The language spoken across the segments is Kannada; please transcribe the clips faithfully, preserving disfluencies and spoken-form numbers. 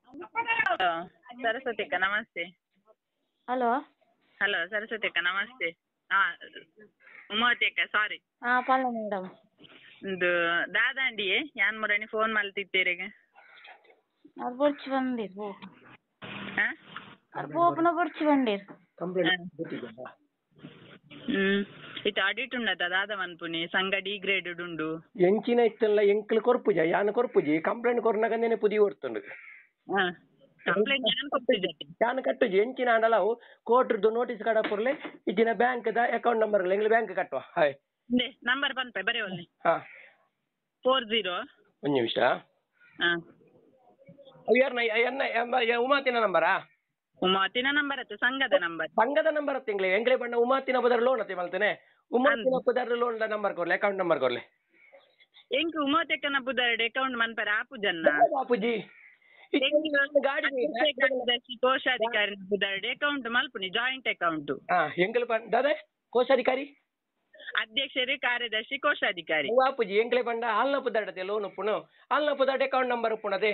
ಹಲೋ ಸರಸ್ವತಿ ಅಕ್ಕ ನಮಸ್ತೆ. ಹಲೋ ಹಲೋ ಸರಸ್ವತಿ ಅಕ್ಕ ನಮಸ್ತೆ. ಹಾ ಉಮಾವತಿ ಅಕ್ಕ ಸಾರಿ. ಹಾ ಪಲ್ಲ ಮೇಡಮ್. ಇದು ದಾದಾಂಡಿಯೇ ಯಾನ್ ಮುರನಿ ಫೋನ್ ಮಲ್ತಿತ್ತೀರಿಗೆ ಅದು ಬರ್ಚಿ ಬಂದಿರ್ ಬೋ ಹಾ ಅದು ಬೋಪನ ಬರ್ಚಿ ಬಂದಿರ್ ಹ್ಮ್ ಇತ್ತು ಆಡಿಟ್ ಉಂಡತ ದಾದ ಮನ್ಪುನಿ ಸಂಘ ಡಿ ಗ್ರೇಡ್ ಉಂಡು ಎಂಚಿನ ಇತ್ತಲ್ಲ ಎಂಕ್ಲು ಕೊರ್ಪುಜ ಯಾನ್ ಕೊರ್ಪುಜಿ ಕಂಪ್ಲೇಂಟ್ ಕೊರ್ನಗಂದೇನೆ ಪುದಿ ಓಡ್ತುಂಡು. ಹಾ ಕಂಪ್ಲೇಂಟ್ ಯಾನ್ ಕೊಡ್ತಿದ್ದೆ ಯಾನ್ ಕಟ್ಟುಜಿ ಎಂಚಿನ ಆಂಡಲವು ಕೋರ್ಟ್ರದ್ದು ನೋಟಿಸ್ ಕಡಪುರ್ಲೆ ಇಜ್ಜಿನ ಬ್ಯಾಂಕ್ ದ ಅಕೌಂಟ್ ನಂಬರ್ ಎಂಗ್ಲ ಬ್ಯಾಂಕ್ ಕಟ್ಟುವ ಹಾಯ್ ನಂಬರ್ ಪನ್ಪೆ ಬರೀ ಒಲ್ಲಿ ಹಾ ಫೋರ್ ಜೀರೋ ಒಂದು ನಿಮಿಷ. ಹಾ ಯಾರ್ನ ಎನ್ನ ಉಮಾತಿನ ನಂಬರಾ? ಉಮಾತಿನ ನಂಬರ್ ಅತ್ತು ಸಂಘದ ನಂಬರ್ ಸಂಘದ ನಂಬರ್ ಅತ್ತೆ ಎಂಗ್ಲೆ ಎಂಗ್ಲೆ ಬಣ್ಣ ಉಮಾತಿನ ಬದರ್ ಲೋನ್ ಅತ್ತೆ ಮಲ್ತೇನೆ ಉಮಾತಿನ ಬದರ್ ಲೋನ್ ನಂಬರ್ ಕೊರ್ಲೆ ಅಕೌಂಟ್ ನಂಬರ್ ಕೊರ್ಲೆ ಎಂಕ್ ಉಮಾತೆಕ್ಕನ ಬುದಾರ್ಡ್ ಅಕೌಂಟ್ ಮನ್ಪರ ಆಪುಜನ್ನ ಆಪುಜಿ ಕಾರ್ಯದರ್ಶಿ ಕೋಶಾಧಿಕಾರಿ ಬುದಾರ್ಡ್ ಅಕೌಂಟ್ ಮಲ್ಪುನಿ ಜಾಯಿಂಟ್ ಅಕೌಂಟ್. ಹಾ ಎಂಗ್ಲೆ ದಾದೆ ಕೋಶಾಧಿಕಾರಿ ಅಧ್ಯಕ್ಷರು ಕಾರ್ಯದರ್ಶಿ ಕೋಶಾಧಿಕಾರಿ ಆಪುಜಿ ಎಂಗ್ಲೆ ಬಂಡ ಆಲ್ನ ಪುದಾರ್ಡತೆ ಲೋನ್ ಉಪ್ಪುನು ಆಲ್ನ ಪುದಾರ್ಡ್ ಅಕೌಂಟ್ ನಂಬರ್ ಉಪ್ಪುನದೆ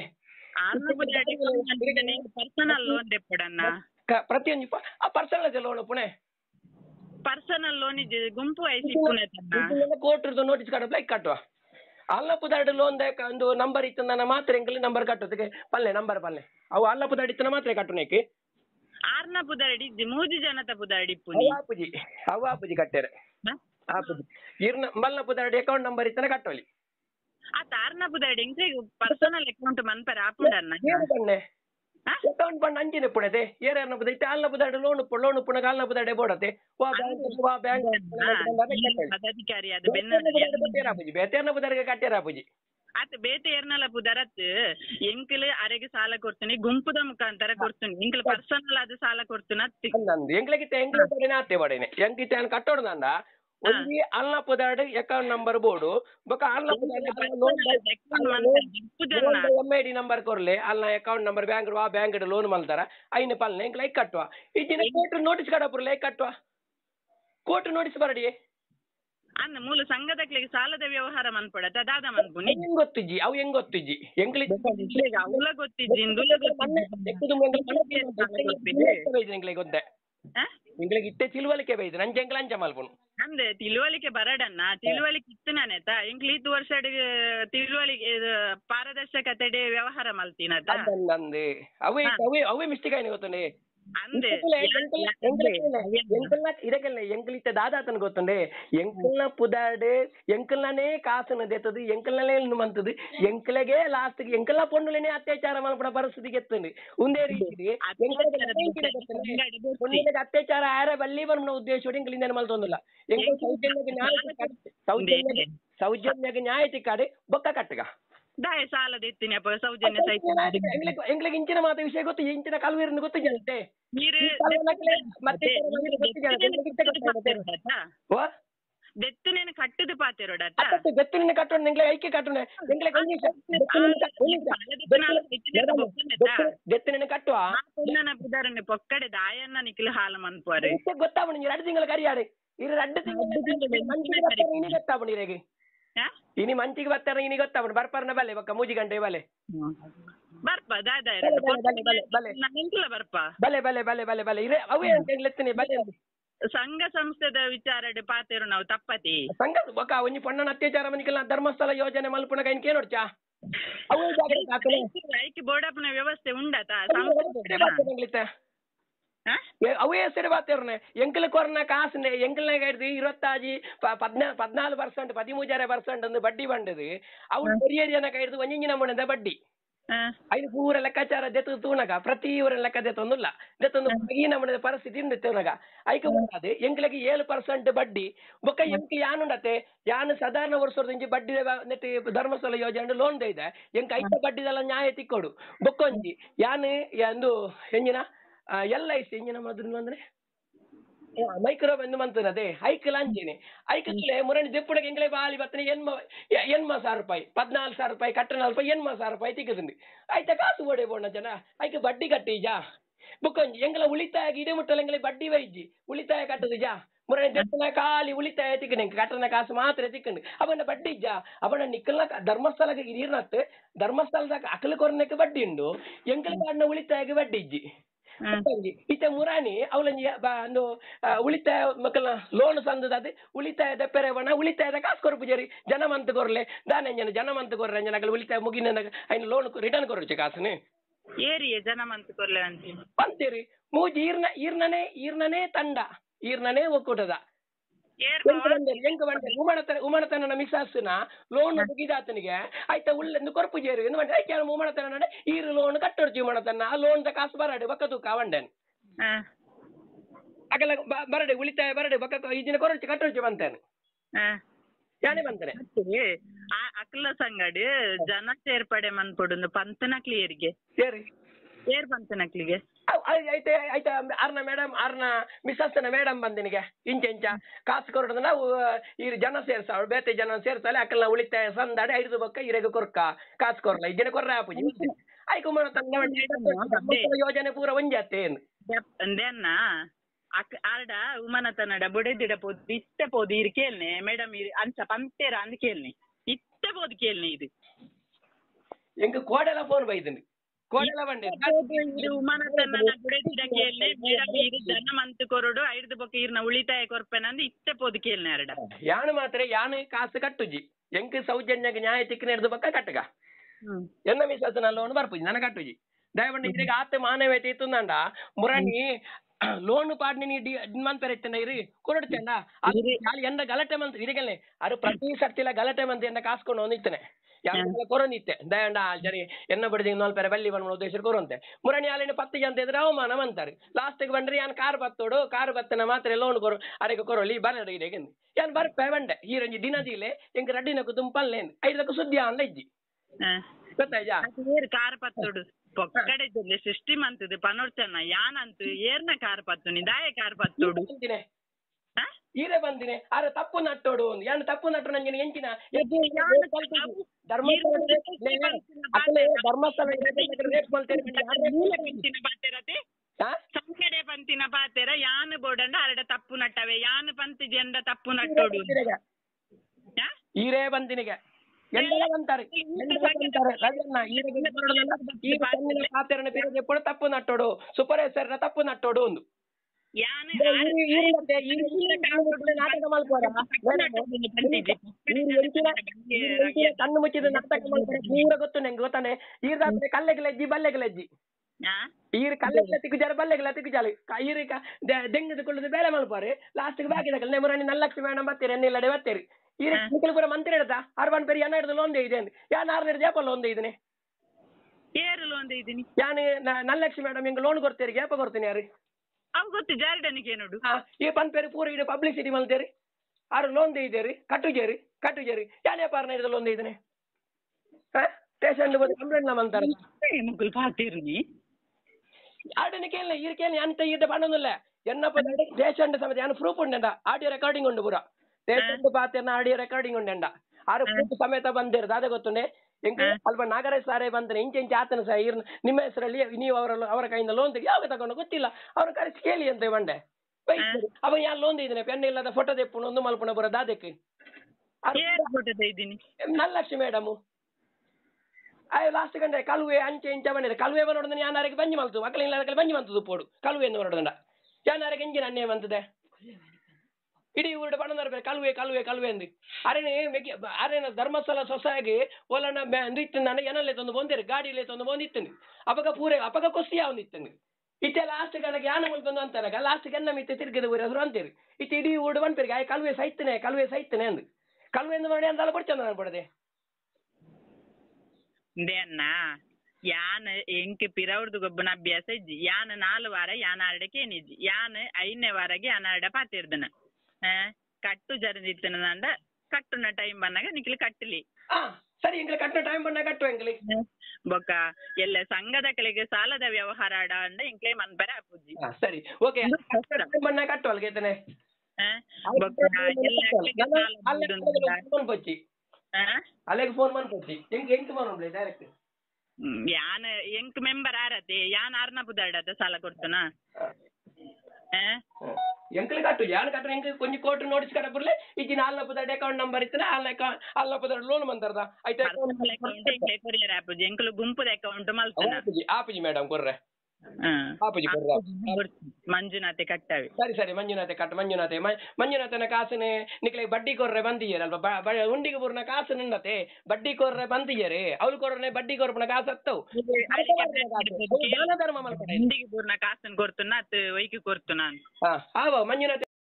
ಪರ್ಸನಲ್ ಲೋನ್ ದೆಪ್ಪಡನ್ನ ಪ್ರತಿಯೊಂದು ಆ ಪರ್ಸನಲ್ ಲೋನ್ ಉಪ್ಪುನೆ ಪರ್ಸನಲ್ ಲೋನ್ ಇದ್ದು ಗುಂಪು ಐಸಿ ಕೋರ್ಟ್ ನೋಟಿಸ್ ಕಟ್ಟ ಲೈಕ್ ಕಟ್ಟುವ ಅಲ್ಲ ಪುದಾರ್ಡ್ ಲೋನ್ ಒಂದು ನಂಬರ್ ಇತ್ತು ನನ್ನ ಮಾತ್ರ ಎಂಗ್ಲಿ ನಂಬರ್ ಕಟ್ಟೋದಕ್ಕೆ ಪಲ್ಲೆ ನಂಬರ್ ಪಲ್ಲೆ ಅವು ಅಲ್ಲ ಪುದಾರ್ಡ್ ಇತ್ತನ ಮಾತ್ರ ಕಟ್ಟುನೇಕೆ ಆರ್ನ ಪುದಾರ್ಡ್ ಇದ್ದು ಮೂಜಿ ಜನತ ಪುದಾರ್ಡ್ ಇಪ್ಪು ಆಪುಜಿ ಅವು ಆಪುಜಿ ಕಟ್ಟೆರೆ ಆಪುಜಿ ಇರ್ನ ಮಲ್ನ ಪುದಾರ್ಡ್ ಅಕೌಂಟ್ ನಂಬರ್ ಇತ್ತನ ಕಟ್ಟೋಲಿ ಆತ ಆರ್ನ ಪುದಾರ್ಡ್ ಎಂಗ್ರೆ ಪರ್ಸನಲ್ ಅಕೌಂಟ್ ಮನ್ಪರ ಆಪುಂಡನ್ನ ಬಣ್ಣೆ ಅಕೌಂಟ್ ಬಂಡ್ ಅಂಚಿನ ಪುಣತೆ ಏರ್ನ ಪುದ ಇತ್ತೆ ಅಲ್ಲ ಪುದಾರ್ಡ್ ಲೋನ್ ಉಪ್ಪು ಲೋನ್ ಉಪ್ಪುನ ಅಲ್ಲ ಪುದಾರ್ಡ್ ಬೋಡತೆ ವಾ ಬ್ಯಾಂಕ್ ವಾ ಬ್ಯಾಂಕ್ ಪದಾಧಿಕಾರಿ ಅದು ಬೇತೇರಾಪುಜಿ ಬೇತೇರ್ನ ಪುದಾರ್ಗೆ ಕಟ್ಟೇರಾಪುಜಿ ಆತ ಬೇತೆ ಏರ್ನಲ ಪುದರತ್ ಎಂಕ್ಲು ಅರೆಗೆ ಸಾಲ ಕೊಡ್ತೀನಿ ಗುಂಪುದ ಮುಖಾಂತರ ಕೊಡ್ತೀನಿ ಎಂಕ್ಲು ಪರ್ಸನಲ್ ಆದ ಸಾಲ ಕೊಡ್ತೀನಿ ಅತ್ತಿ ನಂದು ಎಂಗ್ಲಗಿತ್ತೆ ಎಂಗ್ಲ ಬಡೇನೆ ಆತೆ ಬಡೇನೆ ಎಂಕಿತ್ತೆ ಅನ್ ಕಟ್ಟೋಡು ನಂದ ಒಂದಿ ಅಲ್ಲ ಪುದಾರ್ಡ್ ಅಕೌಂಟ್ ನಂಬರ್ ಬೋರ್ಡು ಬೊಕ ಅಲ್ಲ ಎಮ್ ಐ ಡಿ ನಂಬರ್ ಕೊರ್ಲೆ ಅಲ್ಲ ಅಕೌಂಟ್ ನಂಬರ್ ಬ್ಯಾಂಕ್ ಆ ಬ್ಯಾಂಕ್ ಲೋನ್ ಮಲ್ತಾರ ಐನ ಪಲ್ನೆ ಎಂಕ್ ಲೈಕ್ ಕಟ್ಟುವ ಇಜ್ಜಿನ ಕೋರ್ಟ್ ನೋಟಿಸ್ ಕಡಪುರ ಲೈಕ್ ಕಟ್ಟುವ ಕೋರ್ಟ್ ನೋಟಿಸ್ ಬರಡಿ ಅನ್ನ ಮೂಲ ಸಂಘದಕ್ಲಿಗೆ ಸಾಲದ ವ್ಯವಹಾರ ಮನ್ಪಡತ್ತ ದಾದ ಮನ್ಪುನಿ ಹೆಂಗ್ ಗೊತ್ತಿಜ್ಜಿ ಅವು ಹೆಂಗ್ ಗೊತ್ತಿಜ್ಜಿ ಎಂಕ್ಲಿ ಅವಲ ಗೊತ್ತಿಜ್ಜಿ ಎಂಗ್ಲಿಗೆ ಗೊತ್ತೆ ಎಂಗ್ಲಿಗೆ ಇತ್ತೆ ತಿಳುವಳಿಕೆ ಬೈದು ನಂಜೆ ಎಂಗ್ಲ ಅಂಚ ಮಲ್ಪುನು ಅಂದೆ ತಿಳುವಳಿಕೆ ಬರಡನ್ನ ತಿಳುವಳಿಕೆ ಇತ್ತು ನಾನೇತ ಎಂಕ್ಲಿ ಇತ್ತು ವರ್ಷ ತಿಳುವಳಿಕೆ ಪಾರದರ್ಶಕತೆ ವ್ಯವಹಾರ ಮಲ್ತೀನತ ಅಂದೆ ಅವೇ ಅವೇ ಅವೇ ಮಿಸ್ಟೇಕ್ ಆಯ್ತು ಗೊತ್ತಂಡೆ ಅಂದೆ ಎಂಕಲ್ನ ಇದಕ್ಕೆಲ್ಲ ಎಂಕಲಿತ್ತ ದಾದಾತನ ಗೊತ್ತಂಡೆ ಎಂಕಲ್ನ ಪುದಾರ್ಡ್ ಎಂಕಲ್ನೇ ಕಾಸನ ದೆತ್ತದು ಎಂಕಲ್ನಲ್ಲೇ ಮಂತದು ಎಂಕಲೆಗೆ ಲಾಸ್ಟ್ ಎಂಕಲ್ನ ಪೊಣ್ಣುಲೇನೆ ಅತ್ಯಾಚಾರ ಮಲ್ಪಡ ಪರಿಸ್ಥಿತಿಗೆ ಎತ್ತಂಡು ಒಂದೇ ರೀತಿ ಅತ್ಯಾಚಾರ ಆರ ಬಲ್ಲಿ ಬರ್ಮನ ಉದ್ದೇಶ ಎಂಕಲಿಂದ ಮಲ್ತೊಂದಿಲ್ಲ ಎಂಕಲ್ ಸೌಜನ್ಯಗೆ ನ್ಯಾಯ ಸೌಜನ್ಯ ಸೌಜನ್ಯಗೆ ನ್ಯಾಯ ತಿಕ್ಕಾಡೆ ಬೊಕ್ಕ ಕಟ್ಟಗ ದಾಯ ಸಾಲದ ಎತ್ತಿನ ಸೌಜನ್ಯ ಸಹಿತ ಎಂಗ್ಲಿಗೆ ಇಂಚಿನ ಮಾತು ವಿಷಯ ಗೊತ್ತು ಇಂಚಿನ ಕಲ್ವೀರನ್ನು ಗೊತ್ತಿಜಂತೆ ದೆತ್ತು ನೇನು ಕಟ್ಟದು ಪಾತಿರೋಡ ದೆತ್ತು ನಿನ್ನ ಕಟ್ಟೋಣ ಎಂಗ್ಲೆ ಐಕ್ಯ ಕಟ್ಟೋಣ ಎಂಗ್ಲೆ ದೆತ್ತು ನಿನ್ನ ಕಟ್ಟುವ ಪುದಾರನೆ ಪೊಕ್ಕಡೆ ದಾಯನ್ನ ನಿಖಿಲ್ ಹಾಲ ಮನ್ಪುವಾರೆ ಗೊತ್ತಾವಣ ಎರಡು ತಿಂಗಳ ಕರಿಯಾಡೆ ಇರು ಎರಡು ತಿಂಗಳು ಗೊತ್ತಾವಣ ಇರೆಗೆ ಇನಿ ಮಂಚಿಗೆ ಬರ್ತಾರ ಇನಿ ಗೊತ್ತಾವಣ ಬರ್ಪಾರನ ಬಲೆ ಬಕ್ಕ ಮೂಜಿ ಗಂಟೆ ಬಲೆ ಬರ್ಪ ದಾದ ಬರ್ಪ ಬಲೆ ಬಲೆ ಬಲೆ ಬಲೆ ಬಲೆ ಇರೇ ಅವೇ ಎಂಗ್ಲೆತ್ತನೆ ಬಲೆ ಸಂಘ ಸಂಸ್ಥೆದ ವಿಚಾರ ಪಾತಿರು ನಾವು ತಪ್ಪತಿ ಸಂಘ ಬೊಕ ಒಂಜಿ ಪೊಣ್ಣನ ಅತ್ಯಾಚಾರ ಮನಿಕಲ್ಲ ಧರ್ಮಸ್ಥಳ ಯೋಜನೆ ಮಲ್ಪುನ ಕೈನ್ ಕೇನೋಡ್ಚಾ ಅವೇ ಐಕಿ ಬೋರ್ಡಪ್ಪನ ವ್ಯವಸ್ಥೆ ಉಂಡತ ಅವೇ ಹೆಸರು ಬಾತೇರ್ನೆ ಎಂಕಲ್ ಕೊರ್ನ ಕಾಸು ಎಂಕಲ್ನಾಗ ಹಿಡ್ದು ಇರುವತ್ತಾಜಿ ಪದ್ನಾ ಪದ್ನಾಲು ಪರ್ಸೆಂಟ್ ಪದಿಮೂಜಾರೆ ಪರ್ಸೆಂಟ್ ಒಂದು ಬಡ್ಡಿ ಬಂಡದು ಅವ್ನು ಕೊರಿಯರಿಯನ್ನ ಹಿಡ್ದು ಒಂಜಿನ ಮಣದ ಬಡ್ಡಿ ಐದು ಪೂರ ಲೆಕ್ಕಾಚಾರ ದೆತ್ತು ತೂನಗ ಪ್ರತಿ ಊರ ಲೆಕ್ಕ ದೆತ್ತೊಂದಿಲ್ಲ ದೆತ್ತೊಂದು ಈ ನಮ್ಮನೆ ಪರಿಸ್ಥಿತಿ ತೂನಗ ಐಕ ಬಂದದೆ ಎಂಕ್ಲಿಗೆ ಏಳು ಪರ್ಸೆಂಟ್ ಬಡ್ಡಿ ಬೊಕ್ಕ ಎಂಕ್ಲಿ ಯಾನುಂಡತೆ ಯಾನು ಸಾಧಾರಣ ವರ್ಷದ ಇಂಚಿ ಬಡ್ಡಿ ನೆಟ್ಟಿ ಧರ್ಮಸ್ಥಳ ಯೋಜನೆ ಲೋನ್ ಇದೆ ಎಂಕ ಐಕ ಬಡ್ಡಿದೆಲ್ಲ ನ್ಯಾಯ ತಿಕ್ಕೋಡು ಬೊಕ್ಕೊಂಜಿ ಯಾನು ಎಂದು ಎಂಜಿನ ಎಲ್ ಐ ಸಿ ಎಂಜಿನ ಮೊದಲು ಅಂದ್ರೆ ಮೈಕ್ರೋ ಬಂದು ಮಂತನದೆ ಐಕಲ್ ಅಂಜೇನೆ ಐಕಲೆ ಮುರಣಿ ದೆಪ್ಪುಡಗೆ ಎಂಗ್ಲೆ ಬಾಲಿ ಬತ್ತನೆ ಎನ್ಮ ಎನ್ಮ ಸಾವಿರ ರೂಪಾಯಿ ಪದ್ನಾಲ್ಕು ಸಾವಿರ ರೂಪಾಯಿ ಕಟ್ಟನಾಲ್ಕು ರೂಪಾಯಿ ಎನ್ಮ ಸಾವಿರ ರೂಪಾಯಿ ತಿಕ್ಕದಂడి ಆಯ್ತಾ ಕಾಸು ಓಡೆ ಬೋಣ ಜನ ಐಕ ಬಡ್ಡಿ ಕಟ್ಟಿ ಜಾ ಬುಕ್ಕೊಂಜಿ ಎಂಗ್ಲ ಉಳಿತಾಯ ಇದೇ ಮುಟ್ಟಲ್ಲ ಎಂಗ್ಲೆ ಬಡ್ಡಿ ವೈಜಿ ಉಳಿತಾಯ ಕಟ್ಟದು ಜಾ ಮುರಣಿ ದೆಪ್ಪನ ಖಾಲಿ ಉಳಿತಾಯ ತಿಕ್ಕನೆ ಕಟ್ಟನ ಕಾಸು ಮಾತ್ರ ತಿಕ್ಕಂಡು ಅವನ ಬಡ್ಡಿ ಇಜ್ಜ ಅವನ ನಿಕ್ಕಲ್ನ ಧರ್ಮಸ್ಥಳಕ್ಕೆ ನೀರ್ನತ್ತೆ ಧರ್ಮಸ್ಥಳದಾಗ ಅಕಲ ಕೊರನಕ್ಕೆ ಬಡ್ಡಿ ಉಂಡು ಎಂಕಲ ಕಾಡಿನ ಉಳಿತಾಯಕ್ಕೆ ಬಡ್ಡಿ ಇಜ್ಜಿ ಇತ್ತ ಮುರಾಣಿ ಅವಳಂಜಿ ಒಂದು ಉಳಿತಾಯ ಮಕ್ಕಳ ಲೋನ್ ಸಂದದ ಉಳಿತಾಯ ದೆಪ್ಪೆರವಣ ಉಳಿತಾಯದ ಕಾಸು ಕೊರಪುಜರಿ ಜನ ಮಂತ್ ಕೊರ್ಲೆ ದಾನಂಜನ ಜನ ಮಂತ್ ಕೊರ್ರೆ ಅಂಜನ ಉಳಿತಾಯ ಮುಗಿನ ಐನ ಲೋನ್ ರಿಟರ್ನ್ ಕೊರಚೆ ಕಾಸುನೆ ಏರಿಯೇ ಜನ ಮಂತ್ ಕೊರ್ಲೆ ಅಂತ ಬಂತೀರಿ ಮೂಜಿ ಈರ್ನ ಈರ್ನನೇ ಈರ್ನನೇ ತಂಡ ಈರ್ನನೇ ಒಕ್ಕೂಟದ ಎಂಕ ಬಂದೆ ಉಮಣತನ ಉಮಣತನ ಮಿಸಾಸ್ನ ಲೋನ್ ಮುಗಿದಾತನಿಗೆ ಆಯ್ತಾ ಉಳ್ಳೆಂದು ಕೊರಪುಜೇರಿ ಎಂದು ಬಂದೆ ಆಯ್ಕೆ ಉಮಣತನ ನಡೆ ಈರು ಲೋನ್ ಕಟ್ಟೊಡ್ಚಿ ಉಮಣತನ ಆ ಲೋನ್ ಕಾಸು ಬರಡೆ ಬಕ್ಕ ತೂಕ ಬಂಡೆನ್ ಅಗಲ ಬರಡೆ ಉಳಿತಾಯ ಬರಡೆ ಬಕ್ಕ ಈಜಿನ ಕೊರಚಿ ಕಟ್ಟೊಡ್ಚಿ ಬಂತೇನೆ ಯಾನೇ ಬಂತೇನೆ ಅಕ್ಲ ಸಂಗಡಿ ಜನ ಸೇರ್ಪಡೆ ಮನ್ಪೊಡು ಪಂತನ ಕ್ಲಿಯರ್ಗೆ ಸೇರಿ ಏರ್ ಪಂತನಕ್ಲಿಗೆ ಐತೆ ಐತೆ ಅರ್ನ ಮೇಡಮ್ ಅರ್ನ ಮಿಸ್ಸಸ್ನ ಮೇಡಮ್ ಬಂದಿನಿಗೆ ಇಂಚ ಇಂಚ ಕಾಸು ಕೊರಡದ ನಾವು ಈ ಜನ ಸೇರ್ಸ ಬೇತೆ ಜನ ಸೇರ್ಸಲೆ ಅಕ್ಕಲ್ನ ಉಳಿತಾಯ ಸಂದಾಡಿ ಐದು ಬೊಕ್ಕ ಇರೆಗ ಕೊರ್ಕ ಕಾಸು ಕೊರಲ್ಲ ಇಜ್ಜನ ಕೊರ್ರ ಆಪುಜಿ ಆಯ್ಕೆ ಮಾಡ ಯೋಜನೆ ಪೂರ ಒಂಜಾತೆ ಅಂದೇನ್ನ ಅಕ್ ಆರ್ಡ ಉಮನತನಡ ಬುಡೆದಿಡ ಪೋದು ಇಷ್ಟ ಪೋದು ಇರ್ ಕೇಳ್ನೆ ಮೇಡಮ್ ಅಂಚ ಪಂತೇರ ಅಂದ್ ಕೇಳ್ನಿ ಇಷ್ಟ ಪೋದು ಕೇಳ್ನಿ ಇದು ಎಂಕ ಕೋಡೆಲ ಫೋನ್ ಬೈದಿನಿ ಕೋಡೆಲ ಬಂಡೆ ಉಮನತನ ಬುಡೆದಿಡ ಕೇಳ್ನೆ ಮೇಡಮ್ ಇದು ಜನ ಮಂತ್ ಕೊರಡು ಐದು ಬೊಕ್ಕ ಇರ್ನ ಉಳಿತಾಯ ಕೊರ್ಪೆನಂದ್ ಇಷ್ಟ ಪೋದು ಕೇಳ್ನೆ ಆರ್ಡ ಯಾನು ಮಾತ್ರ ಯಾನು ಕಾಸು ಕಟ್ಟುಜಿ ಎಂಕ ಸೌಜನ್ಯಕ್ಕೆ ನ್ಯಾಯ ತಿಕ್ಕಿನ ಹಿಡ್ದು ಬಕ್ಕ ಕಟ್ಟಗ ಎನ್ನ ಮಿಸಸ್ನ ಲೋನ್ ಬರ್ಪುಜಿ ನನ್ನ ಕಟ್ಟುಜಿ ದಯವಂಡ ಇದ್ರಿಗೆ ಆತ ಮಾನವೀಯತೆ ಇತ್ತುಂದಂಡ ಮುರಣಿ ಲೋನ್ ಪಾಡ್ನಿ ನೀ ಮಂತ್ ಇರ್ತೇನೆ ಇರಿ ಕೊರಡ್ತೇನ ಅಲ್ಲಿ ಎಂದ ಗಲಾಟೆ ಮಂತ್ ಇದಕ್ಕೆ ಅದು ಪ್ರತಿ ಸರ್ತಿಲ ಗಲಾಟೆ ಮಂತ್ ಎಂದ ಕಾಸ್ಕೊಂಡು ಒಂದಿತ್ತೇನೆ ಯಾವ ಕೊರೊಂದಿತ್ತೆ ದಯಂಡ ಸರಿ ಎನ್ನ ಬಿಡದಿ ನಾಲ್ಕು ಪೇರೆ ಬಲ್ಲಿ ಬಂದು ಉದ್ದೇಶ ಕೊರಂತೆ ಮುರಣಿ ಅಲ್ಲಿನ ಪತ್ತು ಜನ ಇದ್ರೆ ಅವಮಾನ ಅಂತಾರೆ ಲಾಸ್ಟಿಗೆ ಬಂದ್ರೆ ಯಾನ್ ಕಾರ್ ಬತ್ತೋಡು ಕಾರ್ ಬತ್ತನ ಮಾತ್ರ ಲೋನ್ ಕೊರು ಅದಕ್ಕೆ ಕೊರಲಿ ಬರಡಿ ಇದಕ್ಕೆ ಯಾನ್ ಬರ್ಪೆ ಬಂಡೆ ಈ ರಂಜಿ ದಿನದಿಲೆ ಎಂಕ ರಡ್ಡಿನಕ್ಕು ತುಂಬಲ್ಲೇನು ಐದಕ್ಕೂ ಸುದ್ದಿ ಅಲ್ಲ ಇಜ್ಜಿ ಗೊತ್ತಾಯ್ತಾ ಕಾರ್ ಪತ್ತೋಡು ಪೊಕ್ಕಡೆ ಸೃಷ್ಟಿ ಮಂತದು ಪನೋಡ್ಚನ್ನ ಯಾನಂತು ಏರ್ನ ಕಾರ್ ಪತ್ತುನಿ ದಾಯ ಕಾರ್ ಪತ್ತೋಡು ಈರೇ ಬಂದಿನಿ ಆದ್ರೆ ತಪ್ಪು ನಟ್ಟೋಡು ಒಂದು ಯಾನು ತಪ್ಪು ನಟ್ಟು ನಂಗೆ ಎಂಚಿನ ಧರ್ಮಸ್ಥಳ ಸಂಕಡೆ ಪಂತಿನ ಪಾತೆರ ಯಾನು ಬೋಡಂಡ ಅರಡ ತಪ್ಪು ನಟ್ಟವೆ ಯಾನು ಪಂತಿ ಜಂಡ ತಪ್ಪು ನಟ್ಟೋಡು ಈರೇ ಬಂದಿನಿಗೆ ಎಂದೆಲ್ಲ ಬಂತಾರೆ ತಪ್ಪು ನಟ್ಟೋಡು ಸೂಪರ್ ಹೆಸರಿನ ತಪ್ಪು ನಟ್ಟೋಡು ಒಂದು ನಾಟಕ ಮಲ್ಕೋರ ಕಣ್ಣು ಮುಚ್ಚಿದ ನಾಟಕ ಮಲ್ಕೋರ ಪೂರ ಗೊತ್ತು ನಂಗೆ ಗೊತ್ತಾನೆ ಈರ್ ಕಲ್ಲೆಗಲೆಜ್ಜಿ ಬಲ್ಲೆಗಲೆಜ್ಜಿ ಈರ್ ಕಲ್ಲೆಗಳ ತಿಕ್ಕುಜಾರ ಬಲ್ಲೆಗಳ ತಿಕ್ಕುಜಾಲಿ ಈರ್ ದೆಂಗದ ಕೊಳ್ಳದು ಬೇಳೆ ಮಲ್ಪಾರೆ ಲಾಸ್ಟ್ ಬಾಕಿ ತಗಲ್ ನೆಮರಾಣಿ ನಲ್ಲಕ್ಷ ಮೇಡಮ್ ಬತ್ತೀರಿ ಎನ್ನಿಲ್ಲಡೆ ಬತ್ತೀರಿ ಈ ನಿಖಿಲ್ ಪುರ ಮಂತ್ರಿ ಹಿಡ್ದ ಅರ್ಬನ್ ಪೇರಿ ಎನ್ನ ಹಿಡ್ದು ಲೋನ್ ಇದೆ ಯಾನ್ ಆರ್ನ ಜೇಪ ಲೋನ್ ಇದೀನಿ ಏರು ಲೋನ್ ಇದೀನಿ ಯಾನ್ ನಲ್ಲಕ್ಷ ಮೇಡಮ್ ಹಿಂಗೆ ಲೋನ್ ಕೊಡ್ತೀರಿ ಗ್ಯಾಪ ಕೊಡ್ತೀನಿ ಯಾರು ಅವ್ ಗೊತ್ತು ಜಾರ್ಡನಿಗೆ ನೋಡು ಈ ಪನ್ ಪೇರಿ ಪೂರ ಇಡ ಪಬ್ಲಿಸಿಟಿ ಮಲ್ತೇರಿ ಆರು ಲೋನ್ ಇದೀರಿ ಕಟ್ಟುಜೇರಿ ಕಟ್ಟುಜೇರಿ ಯಾನ್ ವ್ಯಾಪಾರನ ಹಿಡ್ದು ಲೋನ್ ಇದೀನಿ ಸ್ಟೇಷನ್ ಬಂದು ಕಂಪ್ಲೇಂಟ್ ನಮ್ಮಂತಾರೆ ಮುಗುಲ್ ಪಾತಿರ್ನಿ ಆಡನೆ ಕೇಳ ಈರ್ ಕೇಳಿ ಅಂತ ಇದ್ದ ಪಣ್ಣೊಂದಿಲ್ಲ ಎನ್ನಪ್ಪ ಸ್ಟೇಷನ್ ಸಮೇತ ಯಾನು ಪ್ರೂಫ್ ಉಂಡೆಂಡ ಆಡಿಯೋ ರೆಕಾರ್ಡಿಂಗ್ ಉಂಡು ಪೂರ ಸ್ಟೇಷನ್ ಪಾತಿರ್ನ ಆಡಿಯೋ ರೆಕಾರ್ಡಿಂಗ್ ಉಂಡೆಂಡ ಆರು ಪ್ರೂಫ್ ಸಮೇತ ಬಂದಿರೋದು ಅದೇ ಗೊತ್ತುಂಡೆ ಎಂಕ ಅಲ್ಪ ನಾಗರಾಜ್ ಸಾರೇ ಬಂತಾನೆ ಇಂಚೆ ಇಂಚೆ ಆತನ ಸಹ ಇರ್ ನಿಮ್ಮ ಹೆಸರಲ್ಲಿ ನೀವು ಅವರ ಅವರ ಕೈಯಿಂದ ಲೋನ್ ತೆಗಿ ಯಾವಾಗ ತಗೊಂಡು ಗೊತ್ತಿಲ್ಲ ಅವ್ರ ಕರೆಸಿ ಕೇಳಿ ಅಂತ ಬಂಡೆ ಅವ ಯಾರು ಲೋನ್ ಇದ್ದಾನೆ ಪೆನ್ ಇಲ್ಲದ ಫೋಟೋ ತೆಪ್ಪುಣ ಒಂದು ಮಲ್ಪುಣ ಬರೋ ದಾದಕ್ಕೆ ನಲ್ಲಕ್ಷ ಮೇಡಮ್ ಅಯ್ಯೋ ಲಾಸ್ಟ್ ಗಂಟೆ ಕಲುವೆ ಅಂಚೆ ಇಂಚೆ ಬಂದಿದೆ ಕಲುವೆ ನೋಡಿದ್ರೆ ಯಾನಾರಿಗೆ ಬಂಜಿ ಮಲ್ತು ಮಕ್ಕಳಿಲ್ಲ ಬಂಜಿ ಮಂತದ್ದು ಪೋಡು ಕಲುವೆ ಎಂದು ನೋಡೋದಂಡ ಯಾನಾರಿಗೆ ಎಂಜಿನ ಅನ್ನೇ ಬಂತದೆ ಇಡೀ ಊರುಡ ಬಣ್ಣದ ಕಲುವೆ ಕಲುವೆ ಕಲುವೆ ಅಂದು ಅರೇನೆ ಅರೇನ ಧರ್ಮಸ್ಥಳ ಸೊಸೈಗೆ ಒಲನ ಇತ್ತು ನಾನು ಏನಲ್ಲೇ ತಂದು ಬಂದಿರಿ ಗಾಡಿಲೇ ತಂದು ಬಂದಿತ್ತೇನೆ ಅಪಗ ಪೂರೆ ಅಪಗ ಕೊಸ್ತಿ ಯಾವನಿತ್ತೇನೆ ಇತ್ತೆ ಲಾಸ್ಟ್ ಗಣಕ್ಕೆ ಯಾನ ಮಲ್ಕೊಂಡು ಅಂತಾರಾಗ ಲಾಸ್ಟ್ ಗನ್ನ ಮಿತ್ತೆ ತಿರ್ಗಿದ ಊರ ಹೆಸರು ಅಂತೀರಿ ಇತ್ತು ಇಡೀ ಊರು ಬಂದ್ಪೇರಿಗೆ ಆಯ್ ಕಲುವೆ ಸೈತನೆ ಕಲುವೆ ಸೈತನೆ ಅಂದು ಕಲುವೆ ಎಂದು ನೋಡಿ ಅಂದಲ್ಲ ಕೊಡ್ಚಂದ ನಾನು ಕೊಡದೆ ಅಣ್ಣ ಯಾನ್ ಎಂಕ್ ಪಿರವ್ರದು ಗೊಬ್ಬನ ಅಭ್ಯಾಸ ಇಜ್ಜಿ ಯಾನ್ ನಾಲ್ ವಾರ ಯಾನ್ ಆರ್ಡಕ್ಕೆ ಏನಿಜ್ಜಿ ಯಾನ್ ಐದನೇ ವಾರಗೆ ಯಾನ್ ಆರ್ಡ ಪಾತಿರ್ದನ ಕಟ್ಟು ಜರದಿತ್ತನಂಡ ಕಟ್ಟುನ ಟೈಮ್ ಬಂದಾಗ ನಿಕ್ಲಿ ಕಟ್ಟಲಿ ಸರಿ ಎಂಗ್ಲ ಕಟ್ಟುನ ಟೈಮ್ ಬಂದಾಗ ಕಟ್ಟು ಎಂಗ್ಲಿ ಬೊಕ್ಕ ಎಲ್ಲ ಸಂಘದ ಕೆಳಗೆ ಸಾಲದ ವ್ಯವಹಾರ ಆಡ ಅಂಡ ಎಂಕ್ಲೆ ಮನ್ಪರೆ ಆಪುಜಿ ಸರಿ ಓಕೆ ಬಂದಾಗ ಕಟ್ಟು ಅಲ್ಗೇತನೆ ಫೋನ್ ಪಚ್ಚಿ ಅಲ್ಲಿಗೆ ಫೋನ್ ಮಾಡ್ಕೊಚ್ಚಿ ಎಂಕ್ ಎಂಕ್ ಮಾಡೋಣ ಡೈರೆಕ್ಟ್ ಯಾನ್ ಎಂಕ್ ಮೆಂಬರ್ ಆರತೆ ಯಾನ್ ಆರ್ನ ಬುದಾಡದ ಸಾಲ ಕೊಡ್ತನ ಎಂಕಲ್ ಕಟ್ಟು ಯಾನ್ ಕಟ್ಟು ಎಂಕ್ ಕೊಂಚ ಕೋರ್ಟ್ ನೋಟಿಸ್ ಕಟ್ಟ ಬುರ್ಲೆ ಇಜ್ಜಿ ನಾಲ್ನ ಪುದ ಅಕೌಂಟ್ ನಂಬರ್ ಇತ್ತನ ಆಲ್ನ ಅಕೌಂಟ್ ಆಲ್ನ ಪುದ ಲೋನ್ ಮಂತರ್ದ ಐತೆ ಅಕೌಂಟ್ ಕೊರಿಯರ್ ಆಪುಜಿ ಎಂಕುಲು ಗುಂಪುದ ಅಕೌಂಟ್ ಮಲ್ತನ ಆಪುಜಿ ಆಪುಜಿ ಮೇಡಮ್ ಕೊರ್ರೆ ಹ್ಮ್ ಆಪುಜಿ ಕೊರ್ರೆ ಮಂಜುನಾಥೆ ಕಟ್ಟಾವಿ ಸರಿ ಸರಿ ಮಂಜುನಾಥೆ ಕಟ್ಟ ಮಂಜುನಾಥೆ ಮ- ಮಂಜುನಾಥನ ಕಾಸನೆ ನಿಕ್ಲೆ ಬಡ್ಡಿ ಕೊರ್ರೆ ಬಂದಿಯರಲ್ವ ಬ- ಬ- ಉಂಡಿಗೆ ಪೂರ್ಣ ಕಾಸು ನಿಂಡತೆ ಬಡ್ಡಿ ಕೊರ್ರೆ ಬಂದಿಯರೆ ಅವ್ಲು ಕೊರ್ರೆ ಬಡ್ಡಿ ಕೊರ್ಪುನ ಕಾಸು ಹತ್ತವು ದಾನ ಧರ್ಮ ಮಲ್ಪಡೆ ಹಿಂದಿಗೆ ಪೂರ್ಣ ಕಾಸನ್ ಕೊರ್ತುನ ಅತ್ ವೈಕಿ ಕೊರ್ತು ನಾನು ಹಾ ಆವ ಮಂಜುನಾಥೆ